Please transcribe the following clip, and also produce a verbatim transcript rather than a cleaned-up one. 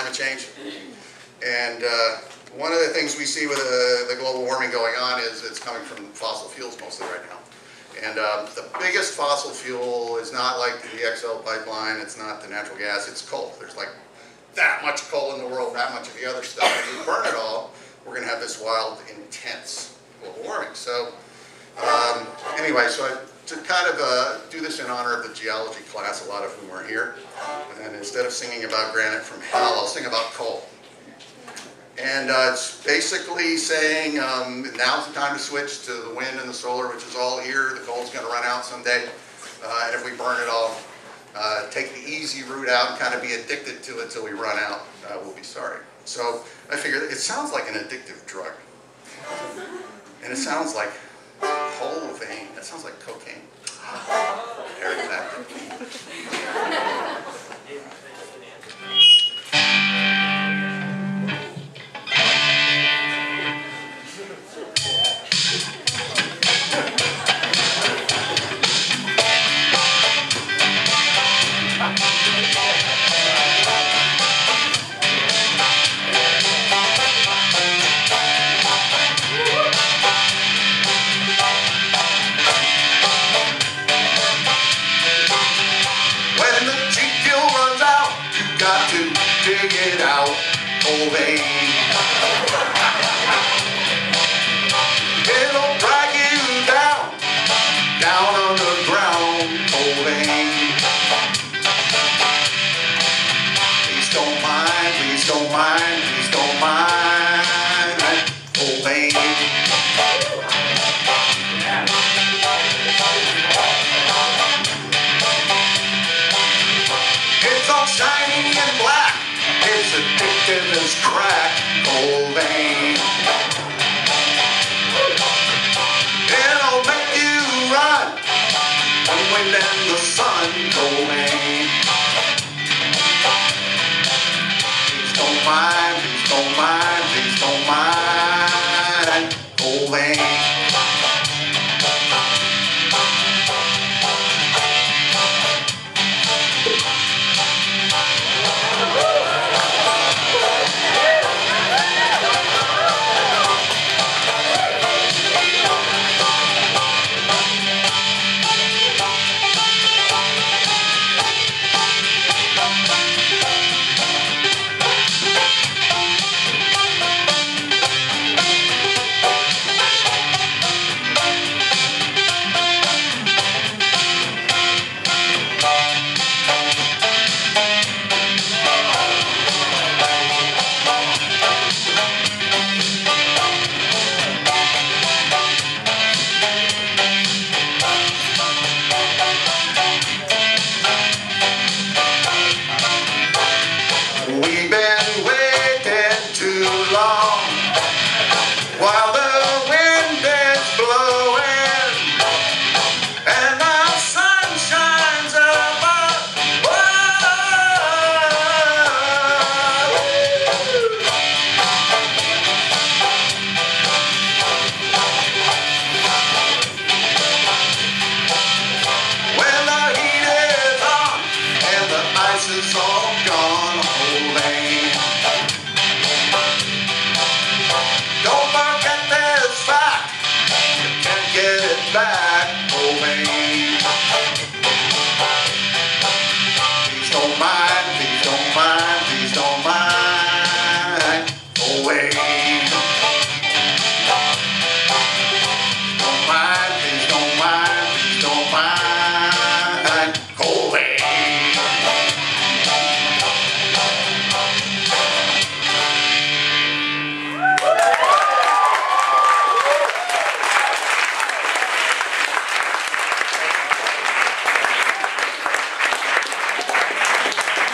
climate change. And uh, one of the things we see with uh, the global warming going on is it's coming from fossil fuels mostly right now. And um, the biggest fossil fuel is not like the X L pipeline, it's not the natural gas, it's coal. There's like that much coal in the world, that much of the other stuff. If we burn it all, we're going to have this wild, intense global warming. So um, anyway, so I, to kind of uh, do this in honor of the geology class, a lot of whom are here, and instead of singing about granite from hell, I'll sing about coal. And uh, it's basically saying um, now's the time to switch to the wind and the solar, which is all here. The coal's going to run out someday, uh, and if we burn it all, uh, take the easy route out and kind of be addicted to it till we run out, uh, we'll be sorry. So I figured it sounds like an addictive drug, and it sounds like coal vein. That sounds like cocaine. Very effective. Dig it out, coal vein. It'll drag you down, down underground, coal vein. Please don't mind, please don't mind, please don't mind, coal vein. It's all shiny and black. It's addictive as crack, coal vein. It'll make you run on wind and the sun, coal vein. Please don't mind, please don't mind, please don't mind, coal vein. We've been